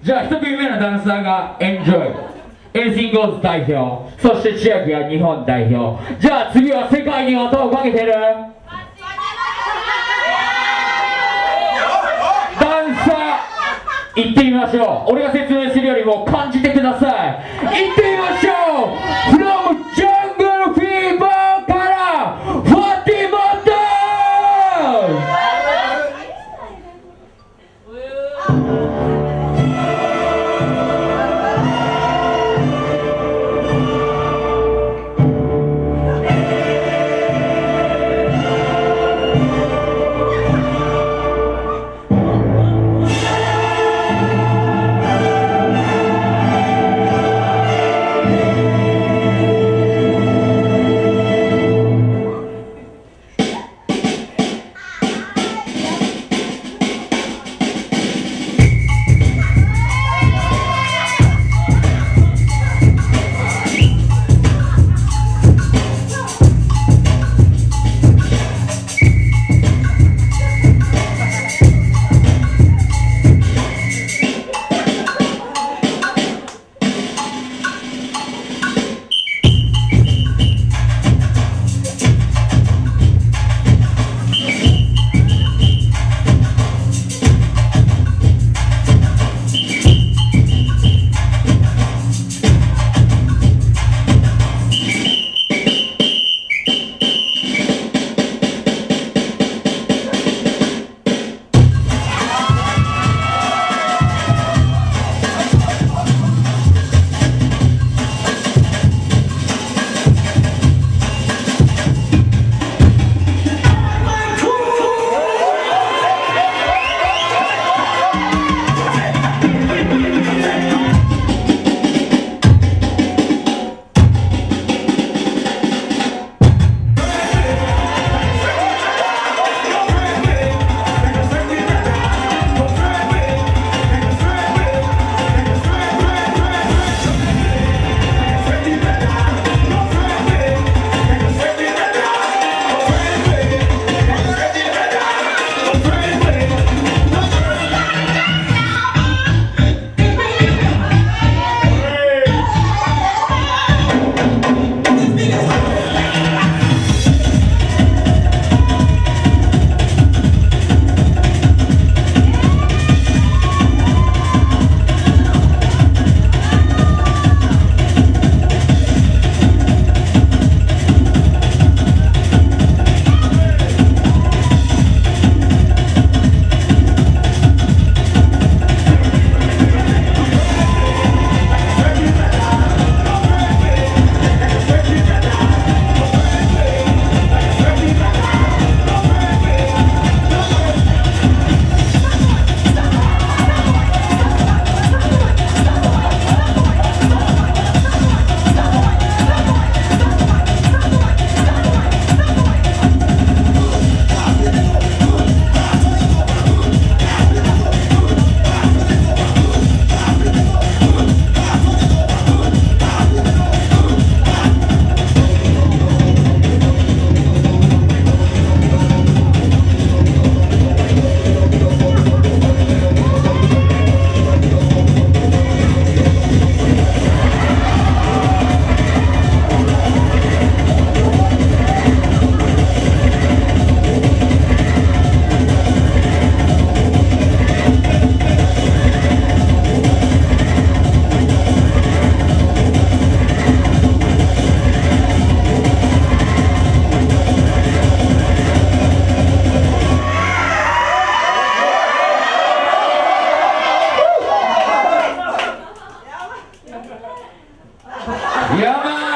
じゃあ1組目のダンサーがエンジョイ、エンシンゴーズ代表、そして千秋が日本代表。じゃあ次は世界に音をかけてるダンサー行ってみましょう。俺が説明するよりも感じてください。行ってみましょう。 From Jungle Fever からファティマトやばい。